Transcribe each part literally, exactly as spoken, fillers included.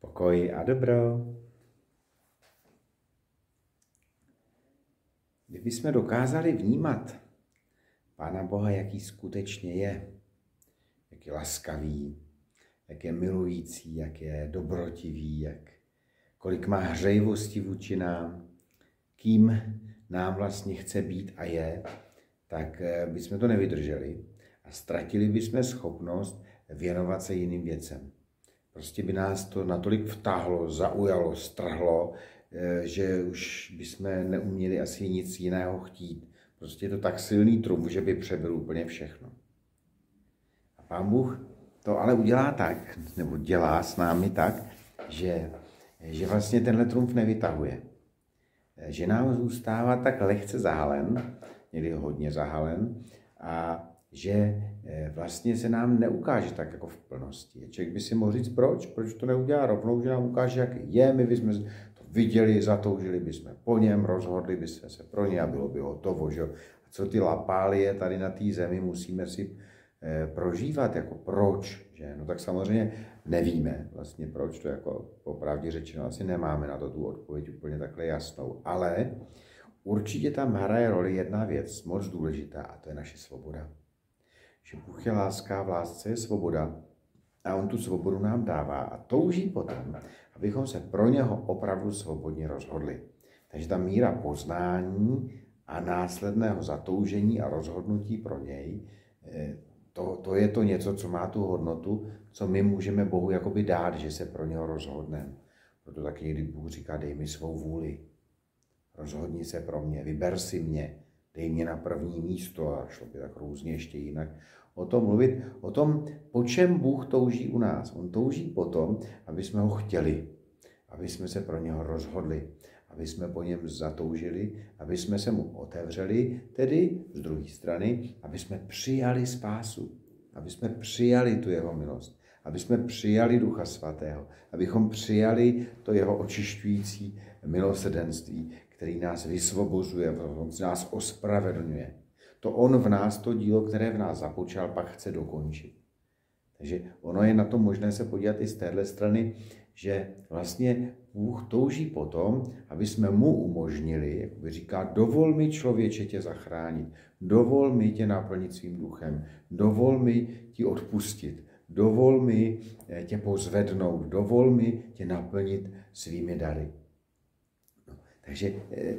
Pokoj a dobro. Kdybychom dokázali vnímat Pána Boha, jaký skutečně je, jak je laskavý, jak je milující, jak je dobrotivý, jak, kolik má hřejivosti vůči nám, kým nám vlastně chce být a je, tak bychom to nevydrželi a ztratili bychom schopnost věnovat se jiným věcem. Prostě by nás to natolik vtáhlo, zaujalo, strhlo, že už bychom neuměli asi nic jiného chtít. Prostě je to tak silný trumf, že by přebyl úplně všechno. A Pán Bůh to ale udělá tak, nebo dělá s námi tak, že, že vlastně tenhle trumf nevytahuje. Že nám zůstává tak lehce zahalen, někdy hodně zahalen, a že vlastně se nám neukáže tak jako v plnosti. Člověk by si mohl říct, proč? Proč to neudělá rovnou, že nám ukáže, jak je, my bychom to viděli, zatoužili bychom po něm, rozhodli bychom se pro ně a bylo by hotovo. Že? A co ty lapálie tady na té zemi musíme si prožívat, jako proč? Že? No tak samozřejmě nevíme vlastně proč, to jako popravdě řečeno asi nemáme na to tu odpověď úplně takhle jasnou, ale určitě tam hraje roli jedna věc, moc důležitá, a to je naše svoboda. Že Bůh je láska, v lásce je svoboda a on tu svobodu nám dává a touží potom, abychom se pro něho opravdu svobodně rozhodli. Takže ta míra poznání a následného zatoužení a rozhodnutí pro něj, to, to je to něco, co má tu hodnotu, co my můžeme Bohu jakoby dát, že se pro něho rozhodneme. Proto taky někdy Bůh říká, dej mi svou vůli, rozhodni se pro mě, vyber si mě, dej mě na první místo, a šlo by tak různě ještě jinak o tom mluvit, o tom, po čem Bůh touží u nás. On touží po tom, aby jsme ho chtěli, aby jsme se pro něho rozhodli, aby jsme po něm zatoužili, aby jsme se mu otevřeli, tedy z druhé strany, aby jsme přijali spásu, aby jsme přijali tu jeho milost, aby jsme přijali Ducha Svatého, abychom přijali to jeho očišťující milosrdenství, který nás vysvobozuje, on nás ospravedlňuje. To on v nás, to dílo, které v nás započal, pak chce dokončit. Takže ono je na to možné se podívat i z téhle strany, že vlastně Bůh touží potom, aby jsme mu umožnili, jak by říká, dovol mi, člověče, tě zachránit, dovol mi tě naplnit svým duchem, dovol mi ti odpustit, dovol mi tě pozvednout, dovol mi tě naplnit svými dary. No, takže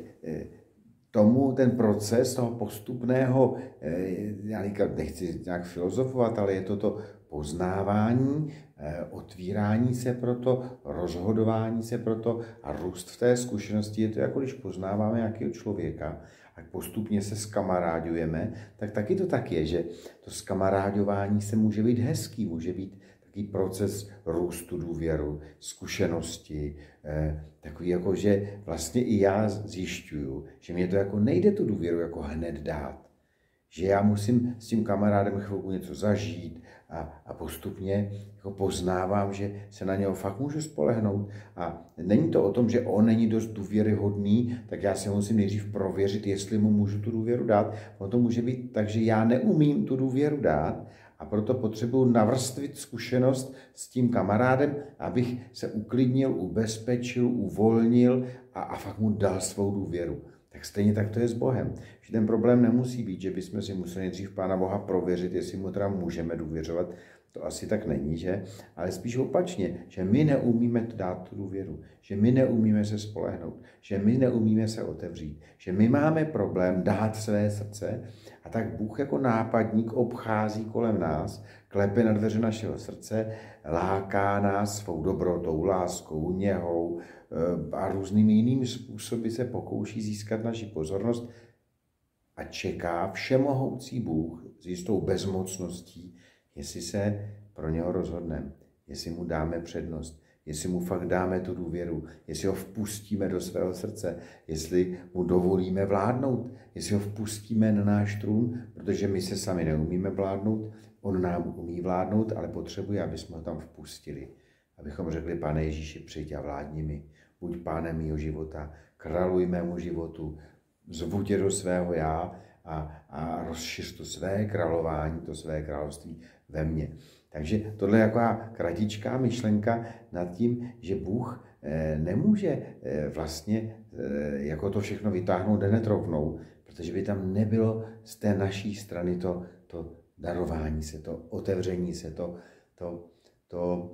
tomu ten proces toho postupného, já nechci nějak filozofovat, ale je to to poznávání, otvírání se pro to, rozhodování se pro to a růst v té zkušenosti. Je to jako když poznáváme nějakého člověka a postupně se skamarádujeme, tak taky to tak je, že to skamaráďování se může být hezký, může být takový proces růstu důvěru, zkušenosti, takový jako, že vlastně i já zjišťuju, že mě to jako nejde tu důvěru jako hned dát. Že já musím s tím kamarádem chvilku něco zažít a, a postupně jako poznávám, že se na něho fakt můžu spolehnout. A není to o tom, že on není dost důvěryhodný, tak já si musím nejdřív prověřit, jestli mu můžu tu důvěru dát. Ono to může být tak, že já neumím tu důvěru dát a proto potřebuji navrstvit zkušenost s tím kamarádem, abych se uklidnil, ubezpečil, uvolnil a, a fakt mu dal svou důvěru. Tak stejně tak to je s Bohem. Že ten problém nemusí být, že bychom si museli nejdřív Pána Boha prověřit, jestli mu teda můžeme důvěřovat. To asi tak není, že? Ale spíš opačně, že my neumíme dát tu důvěru, že my neumíme se spolehnout, že my neumíme se otevřít, že my máme problém dát své srdce a tak Bůh jako nápadník obchází kolem nás, klepe na dveře našeho srdce, láká nás svou dobrotou, láskou, něhou a různými jinými způsoby se pokouší získat naši pozornost a čeká všemohoucí Bůh s jistou bezmocností, jestli se pro něho rozhodneme, jestli mu dáme přednost, jestli mu fakt dáme tu důvěru, jestli ho vpustíme do svého srdce, jestli mu dovolíme vládnout, jestli ho vpustíme na náš trůn, protože my se sami neumíme vládnout, on nám umí vládnout, ale potřebuje, aby jsme ho tam vpustili. Abychom řekli, Pane Ježíši, přijď a vládni mi, buď pánem mýho života, králuj mému životu, zvu tě do svého já a, a rozšiř to své králování, to své království ve mně. Takže tohle je taková kratičká myšlenka nad tím, že Bůh nemůže vlastně jako to všechno vytáhnout hned rovnou, protože by tam nebylo z té naší strany to, to darování se, to otevření se, to, to, to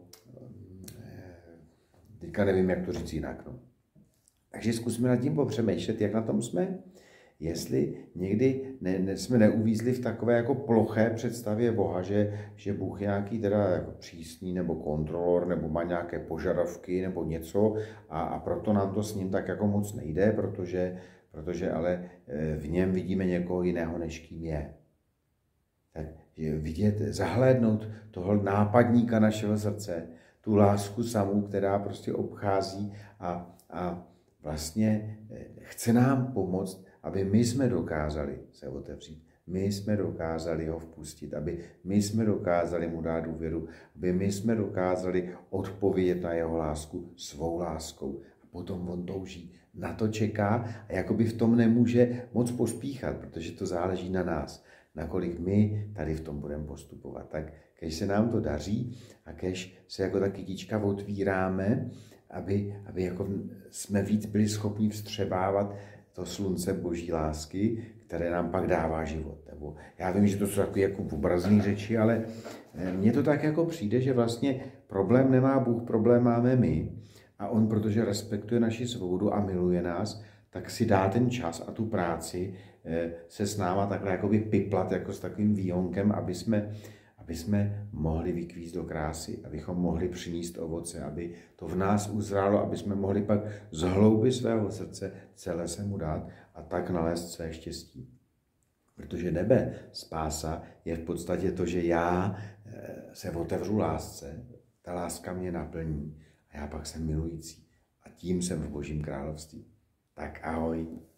teďka nevím, jak to říct jinak. No. Takže zkusme nad tím popřemýšlet, jak na tom jsme. Jestli někdy ne, ne, jsme neuvízli v takové jako ploché představě Boha, že, že Bůh je nějaký teda jako přísný nebo kontrolor, nebo má nějaké požadavky nebo něco a, a proto nám to s ním tak jako moc nejde, protože, protože ale v něm vidíme někoho jiného, než kým je. Tak vidět, zahlédnout toho nápadníka našeho srdce, tu lásku samou, která prostě obchází a, a vlastně chce nám pomoct, aby my jsme dokázali se otevřít, my jsme dokázali ho vpustit, aby my jsme dokázali mu dát důvěru, aby my jsme dokázali odpovědět na jeho lásku svou láskou. A potom on touží, na to čeká a jakoby v tom nemůže moc pospíchat, protože to záleží na nás, nakolik my tady v tom budeme postupovat. Tak když se nám to daří a když se jako ta kytička otvíráme, aby, aby jako jsme víc byli schopni vstřebávat to slunce boží lásky, které nám pak dává život. Nebo já vím, že to jsou takové jako obrazné řeči, ale mně to tak jako přijde, že vlastně problém nemá Bůh, problém máme my. A on, protože respektuje naši svobodu a miluje nás, tak si dá ten čas a tu práci se s náma takhle jakoby piplat jako s takovým výhonkem, aby jsme, aby jsme mohli vykvízt do krásy, abychom mohli přinést ovoce, aby to v nás uzrálo, aby jsme mohli pak z hlouby svého srdce celé se mu dát a tak nalézt své štěstí. Protože nebe, spása, je v podstatě to, že já se otevřu lásce, ta láska mě naplní a já pak jsem milující. A tím jsem v Božím království. Tak ahoj.